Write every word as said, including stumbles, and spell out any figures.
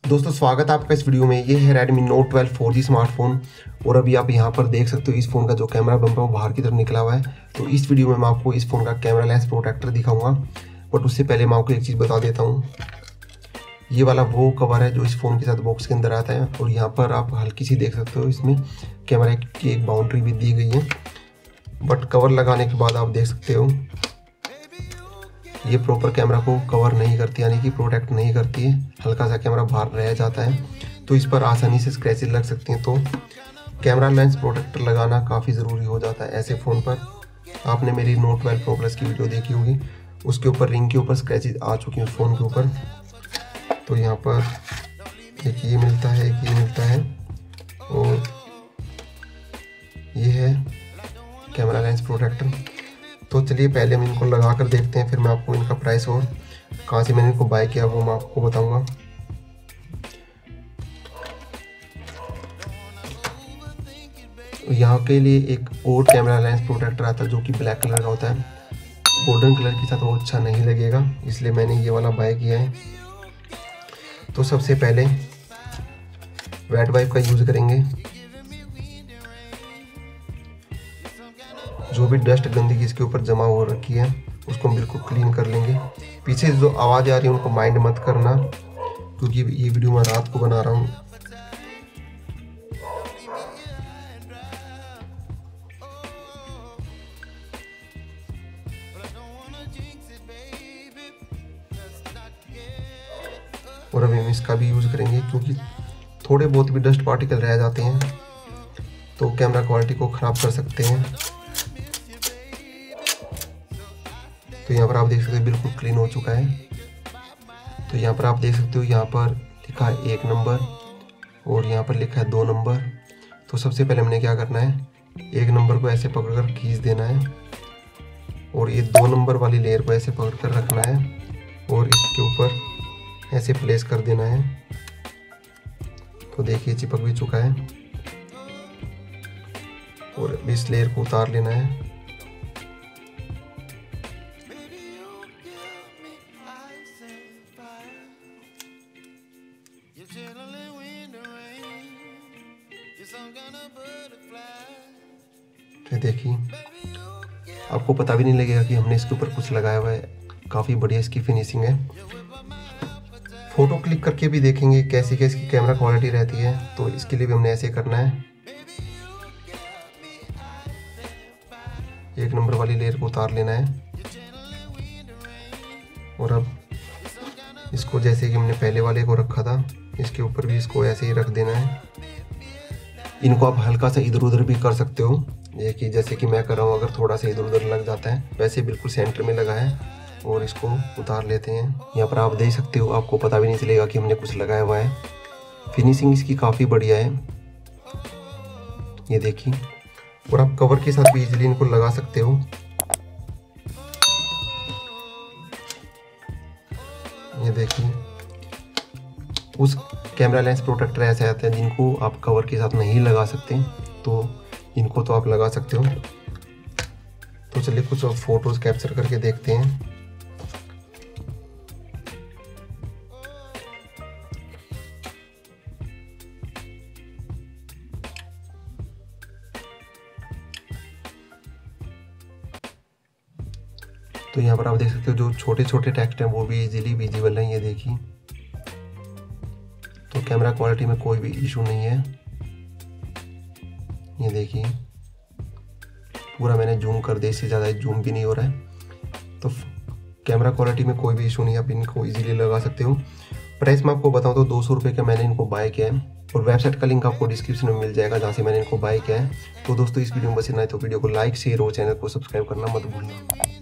दोस्तों स्वागत है आपका इस वीडियो में। ये है Redmi Note twelve four G smartphone और अभी आप यहाँ पर देख सकते हो इस फ़ोन का जो कैमरा बम्प है वो बाहर की तरफ निकला हुआ है। तो इस वीडियो में मैं आपको इस फ़ोन का कैमरा लेंस प्रोटेक्टर दिखाऊंगा, बट उससे पहले मैं आपको एक चीज़ बता देता हूँ। ये वाला वो कवर है जो इस फ़ोन के साथ बॉक्स के अंदर आता है और यहाँ पर आप हल्की सी देख सकते हो इसमें कैमरा की एक बाउंड्री भी दी गई है, बट कवर लगाने के बाद आप देख सकते हो ये प्रॉपर कैमरा को कवर नहीं करती, यानी कि प्रोटेक्ट नहीं करती है। हल्का सा कैमरा बाहर रह जाता है तो इस पर आसानी से स्क्रैचेस लग सकती हैं। तो कैमरा लेंस प्रोटेक्टर लगाना काफ़ी ज़रूरी हो जाता है ऐसे फ़ोन पर। आपने मेरी नोट ट्वेल्व प्रो प्लस की वीडियो देखी होगी, उसके ऊपर रिंग के ऊपर स्क्रैचेस आ चुकी हैं फ़ोन के ऊपर। तो यहाँ पर एक ये मिलता है, एक ये मिलता है और ये है कैमरा लेंस प्रोटेक्टर। तो चलिए पहले हम इनको लगा कर देखते हैं, फिर मैं आपको इनका प्राइस और कहाँ से मैंने इनको बाय किया वो मैं आपको बताऊंगा। यहाँ के लिए एक और कैमरा लेंस प्रोटेक्टर आता है जो कि ब्लैक कलर का होता है। गोल्डन कलर के साथ वो अच्छा नहीं लगेगा, इसलिए मैंने ये वाला बाय किया है। तो सबसे पहले वेट वाइप का यूज़ करेंगे। जो भी डस्ट गंदगी इसके ऊपर जमा हो रखी है उसको हम बिल्कुल क्लीन कर लेंगे। पीछे जो आवाज़ आ रही है उनको माइंड मत करना, क्योंकि ये वीडियो मैं रात को बना रहा हूँ। और अभी हम इसका भी यूज़ करेंगे, क्योंकि थोड़े बहुत भी डस्ट पार्टिकल रह जाते हैं तो कैमरा क्वालिटी को ख़राब कर सकते हैं। तो यहाँ पर आप देख सकते हो बिल्कुल क्लीन हो चुका है। तो यहाँ पर आप देख सकते हो यहाँ पर लिखा है एक नंबर और यहाँ पर लिखा है दो नंबर। तो सबसे पहले हमने क्या करना है, एक नंबर को ऐसे पकड़कर खींच देना है और ये दो नंबर वाली लेयर को ऐसे पकड़कर रखना है और इसके ऊपर ऐसे प्लेस कर देना है। तो देखिए चिपक भी चुका है और इस लेयर को उतार लेना है। तो देखिए आपको पता भी नहीं लगेगा कि हमने इसके ऊपर कुछ लगाया हुआ है। काफ़ी बढ़िया इसकी फिनिशिंग है। फ़ोटो क्लिक करके भी देखेंगे कैसी कैसी इसकी कैमरा क्वालिटी रहती है। तो इसके लिए भी हमने ऐसे करना है, एक नंबर वाली लेयर को उतार लेना है और अब इसको जैसे कि हमने पहले वाले को रखा था इसके ऊपर भी इसको ऐसे ही रख देना है। इनको आप हल्का सा इधर उधर भी कर सकते हो, ये कि जैसे कि मैं कर रहा हूँ। अगर थोड़ा सा इधर उधर लग जाता है, वैसे बिल्कुल सेंटर में लगा है और इसको उतार लेते हैं। यहाँ पर आप देख सकते हो, आपको पता भी नहीं चलेगा कि हमने कुछ लगाया हुआ है। फिनिशिंग इसकी काफ़ी बढ़िया है, ये देखिए। और आप कवर के साथ भी इजीली इनको लगा सकते हो। ये देखिए, उस कैमरा लेंस प्रोटेक्टर ऐसे आते हैं जिनको आप कवर के साथ नहीं लगा सकते, तो इनको तो आप लगा सकते हो। तो चलिए कुछ और फोटोज कैप्चर करके देखते हैं। तो यहाँ पर आप देख सकते हो जो छोटे छोटे टेक्स्ट हैं वो भी इजीली विजिबल हैं, ये देखिए। तो कैमरा क्वालिटी में कोई भी इशू नहीं है, ये देखिए। पूरा मैंने जूम कर दिया, इससे ज़्यादा जूम भी नहीं हो रहा है। तो कैमरा क्वालिटी में कोई भी इशू नहीं है, आप इनको इजीली लगा सकते हो। प्राइस मैं आपको बताऊँ तो दो सौ रुपये का मैंने इनको बाय किया है और वेबसाइट का लिंक आपको डिस्क्रिप्शन में मिल जाएगा जहाँ से मैंने इनको बाय किया है। तो दोस्तों इस वीडियो में बस इतना है। तो वीडियो को लाइक शेयर और चैनल को सब्सक्राइब करना मत भूलना।